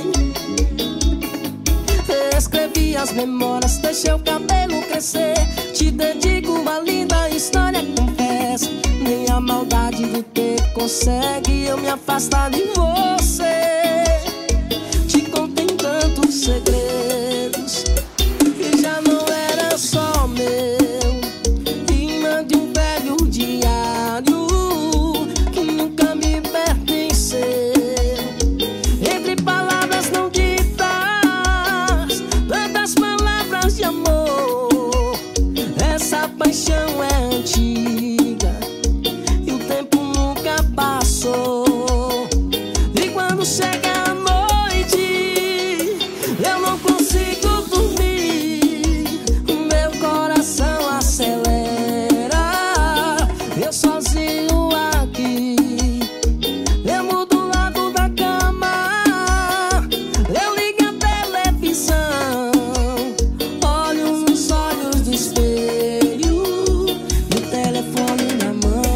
Speaker 1: Escrevi as memórias, deixei o cabelo crescer, te dedico uma linda história, confesso. Nem a maldade do tempo consegue eu me afastar de você. Te contei tantos segredos que já não era só meu, imã de um velho diário que nunca me pertenceu. Entre palavras não ditas, tantas palavras de amor, essa paixão é antiga e o tempo nunca passou. E quando chega a noite eu não consigo dormir, meu coração acelera, eu sozinho aqui. Lembro do lado da cama, eu ligo a televisão, olho nos olhos do espelho e o telefone na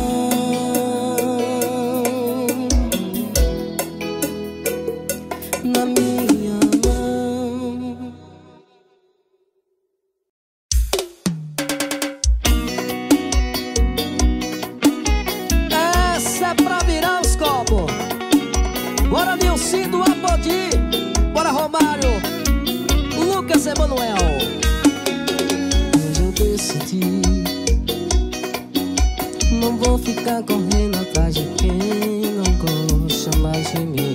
Speaker 1: minha mão. Essa é pra virar os copos. Bora Nilcinho do Apodi, bora Romário, Lucas Emanuel. Hoje eu decidi, não vou ficar correndo atrás de quem não gosta mais de mim.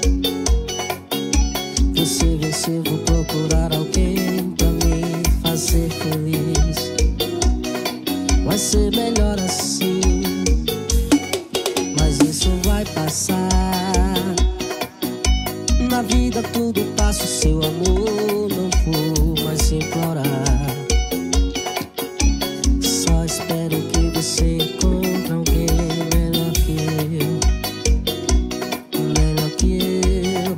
Speaker 1: Você venceu, vou procurar alguém pra me fazer feliz. Vai ser melhor assim, mas isso vai passar. Na vida tudo passa, o seu amor não vou mais implorar. Só espero que você encontre alguém melhor que eu, melhor que eu.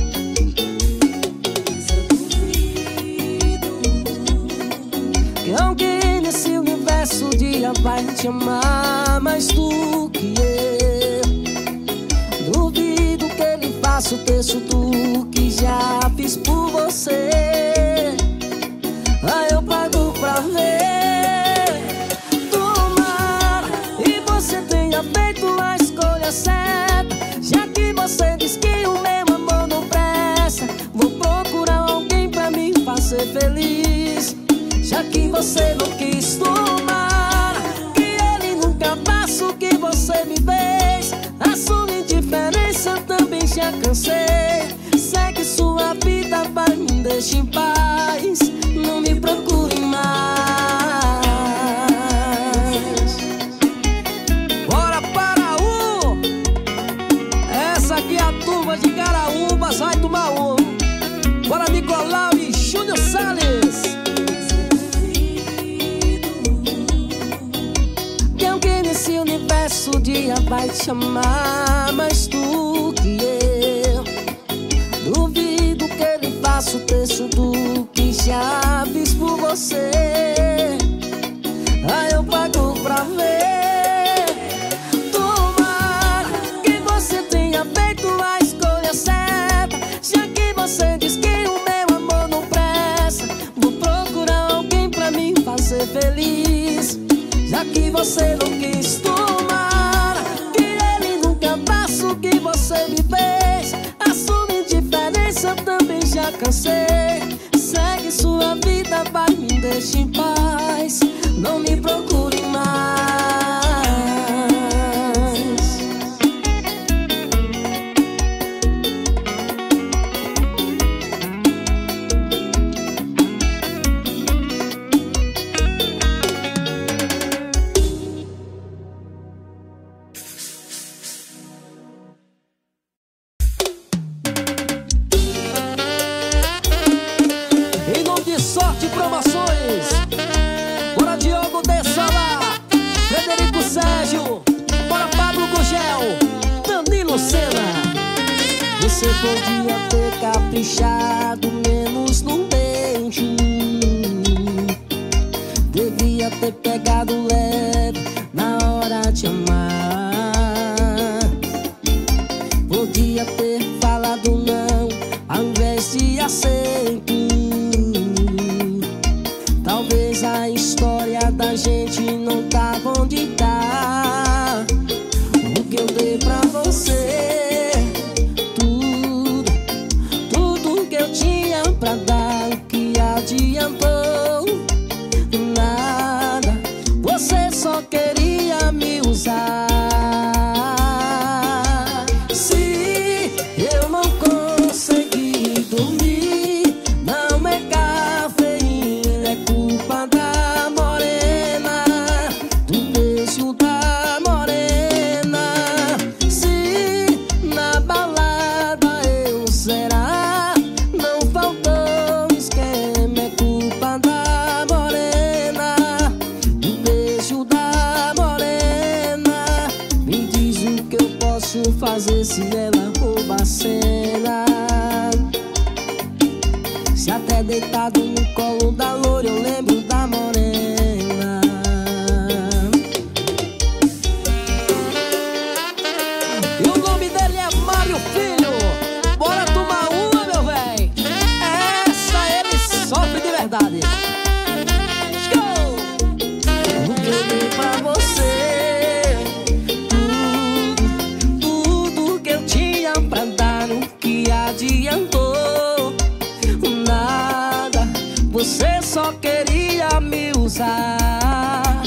Speaker 1: Que alguém nesse universo um dia vai te amar mais do que eu. Duvido que ele faça o texto do que já fiz por você. Aí eu pago pra ver. Tomara e você tenha feito a escolha certa, já que você diz que o meu amor não presta. Vou procurar alguém pra me fazer feliz, já que você não quis. Tomara que ele nunca faça o que você me fez. A sua indiferença também já cansei. Segue sua vida, vai, me deixe em paz, não me procure mais. Bora Paraú, essa aqui é a turma de Caraúbas, vai tomar um. Bora Nicolau e Júnior Salles. Que alguém nesse universo um dia vai te amar mais do que eu. Duvido que ele faça o texto do que já fiz por você. Aí eu pago pra ver. Tomara que você tenha feito a escolha certa, já que você diz que o meu amor não presta. Vou procurar alguém pra me fazer feliz, já que você não quis. Tomara que ele nunca faça o que você me fez. A sua indiferença também já cansei. Segue sua vida, vai, me deixe em paz, não me procure mais. Podia ter caprichado menos no beijo. Devia ter pegado leve na hora de amar. Podia ter falado não ao invés de aceito. Talvez a história da gente não tá onde tá. O que eu dei pra você, tudo que eu tinha pra dar, o que adiantou? Nada, você só queria me usar. Se eu não consegui dormir, não é cafeína, é culpa da morena, do beijo da morena. Se na balada eu será, não faltou esquema, é culpa da morena, do beijo da morena. Me diz o que eu posso fazer se ela rouba a cena. Se até deitado no colo da loura eu lembro da morena. E o nome dele é Mário Filho. Bora tomar uma, meu véi. Essa ele sofre de verdade. Let's go! O que eu dei pra você, tudo que eu tinha pra dar, o que adiantou? Nada, você só queria me usar.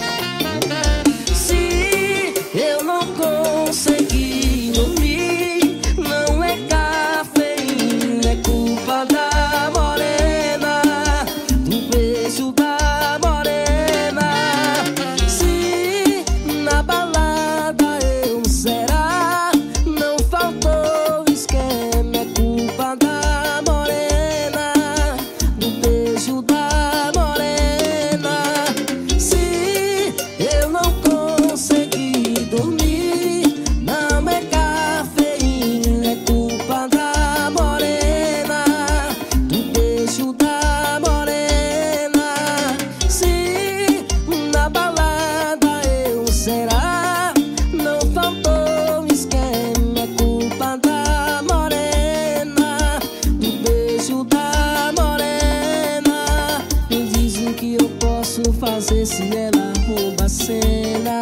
Speaker 1: Se eu não consegui dormir, não é cafeína, é culpa da morena, do beijo da morena. Se na balada eu será, não faltou esquema, é culpa da morena, do beijo da morena. Se eu não consegui dormir, não é cafeína, é culpa da morena, do beijo da morena. Se na balada eu será, não faltou esquema, é culpa da morena, do beijo da morena. Me diz o que eu posso fazer se ela rouba a cena.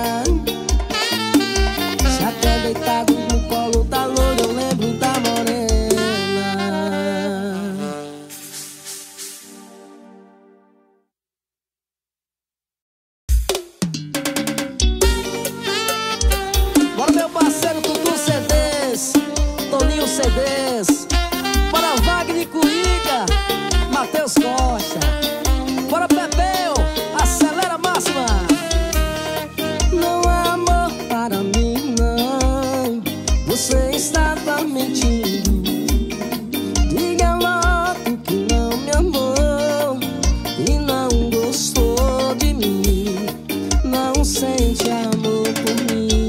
Speaker 1: Se até deitado no colo da loura eu lembro da morena. Bora meu parceiro Tutu CDs, Toninho CDs. Bora Wagner Cuica, Matheus Costa. Bora Pepeu, acelera a máxima. Não há amor para mim não, você estava mentindo. Diga logo que não me amou e não gostou de mim, não sente amor por mim.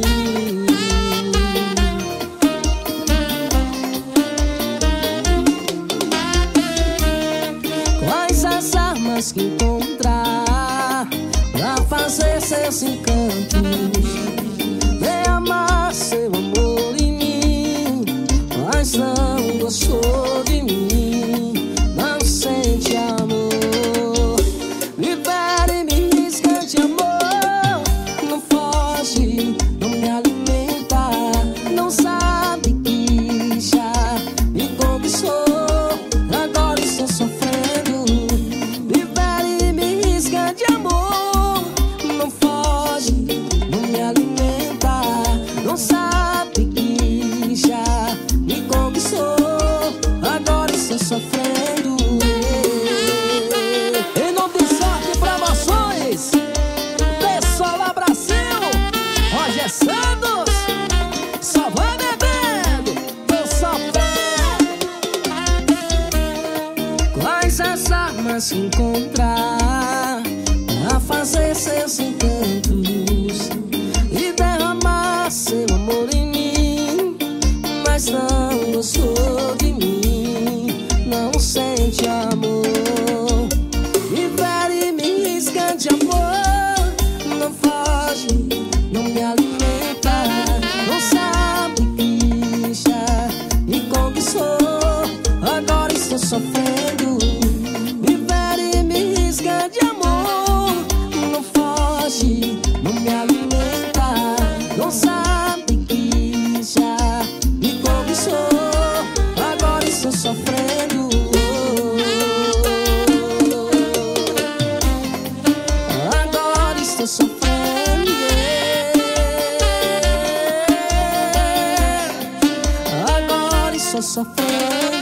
Speaker 1: Quais as armas que encontrar pra fazer seus encantos? Derramar seu amor em mim, mas não gostou de mim, não sente amor. Libere e me risca de amor, não foge, não me alimenta, não sabe que já me conquistou, agora estou sofrendo. Libere e me risca de amor, não foge, não me alimenta, não sabe que já me conquistou, agora estou sofrendo. Em nome de Sorte Promoções, pessoal lá Brasil, Roger Santos, só vai bebendo, tô sofrendo. Quais as armas que encontrar pra fazer seus encantos e derramar seu amor em mim, mas não estou sofrendo. Me fere e me risca de amor. Não foge, não me alimenta. Não sabe que já me conquistou. Agora estou sofrendo. Agora estou sofrendo. Agora estou sofrendo.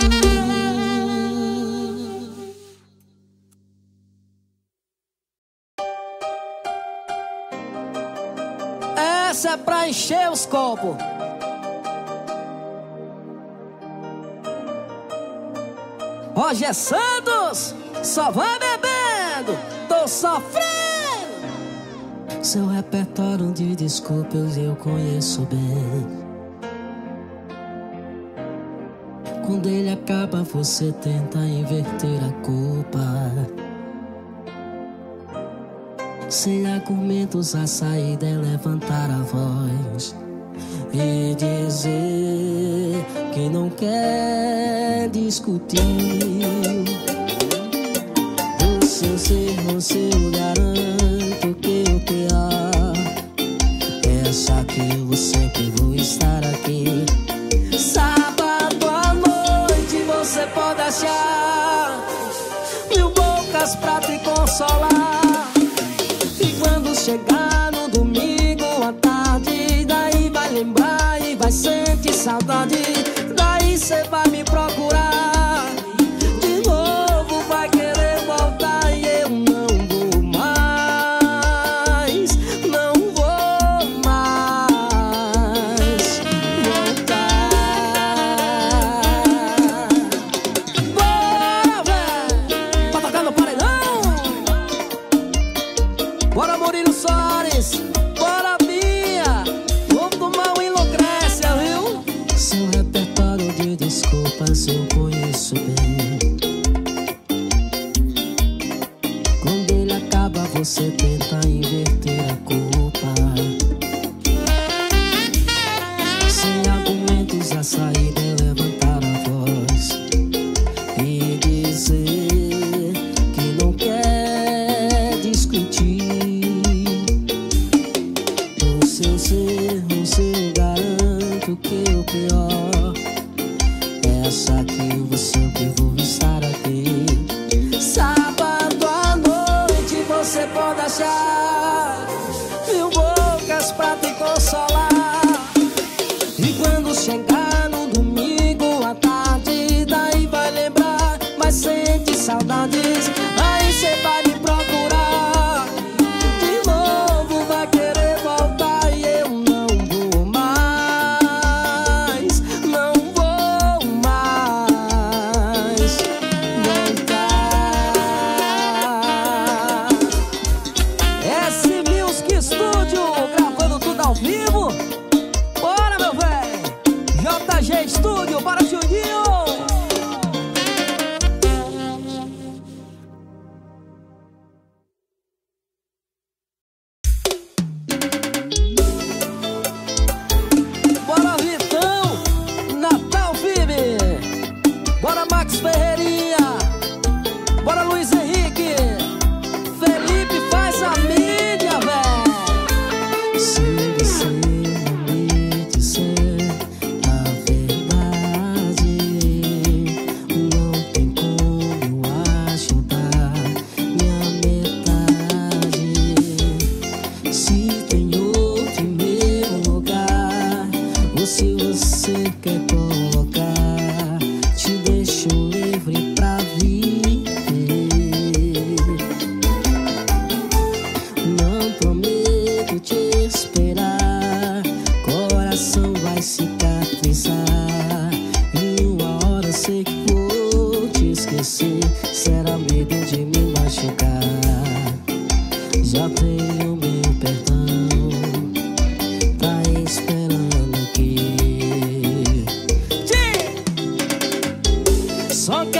Speaker 1: Essa é pra encher os copos. Roger Santos, só vai bebendo, tô sofrendo. Seu repertório de desculpas eu conheço bem. Quando ele acaba, você tenta inverter a culpa. Sem argumentos, a saída é levantar a voz e dizer que não quer discutir. O seu ser, você eu garanto que o pior é achar que eu sempre vou estar aqui. Sábado à noite você pode achar 1000 bocas pra te consolar. E quando chegar no domingo à tarde, daí vai lembrar e vai sentir saudade. Daí cê vai me procurar de novo, vai querer voltar e eu não vou mais, não vou mais voltar. Bora, véi, pra tocar no paredão. Bora, Murilo Soares, bora, Bia, vamos tomar um enlouquece, viu? Seu repertório de desculpas eu conheço bem. Quando ele acaba, você tenta inverter a culpa. Sem argumentos, a saída é levantar a voz e dizer que não quer discutir. O seu ser, o seu garanto que o pior é achar que eu sempre vou estar aqui. Sábado à noite você pode achar 1000 bocas pra te consolar. E quando chegar no domingo à tarde, daí vai lembrar, mas sente saudades. Aí cê vai me procurar de novo, vai querer voltar e eu não vou mais, não vou mais voltar. S-Music Studio, gravando tudo ao vivo. Bora, meu véi, JG Studio, para Juninho. Bora, Vitão, Natal Vibe. Bora, Max Ferreirinha. Bora, Luiz Henrique. Felipe faz a mídia, véi. Se você não me disser a verdade, não tem como ajudar minha metade. Se tem outro em meu lugar, ou se você quer colocar, te deixo livre pra viver. Não prometo te esperar, coração vai cicatrizar. Em uma hora sei que vou te esquecer. Será medo de me machucar? Já tenho meu perdão, tá esperando que só quer